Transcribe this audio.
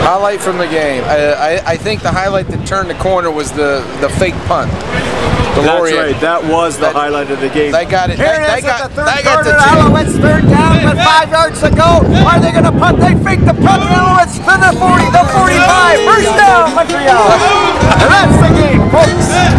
Highlight from the game. I think the highlight that turned the corner was the fake punt. That's right. That was the highlight of the game. They got it. Here it is got at the third the quarter. Alouettes third down with 5 yards to go. Are they going to punt? They fake the punt. The Alouettes to the 40, the 45. First down, Montreal. And that's the game, folks.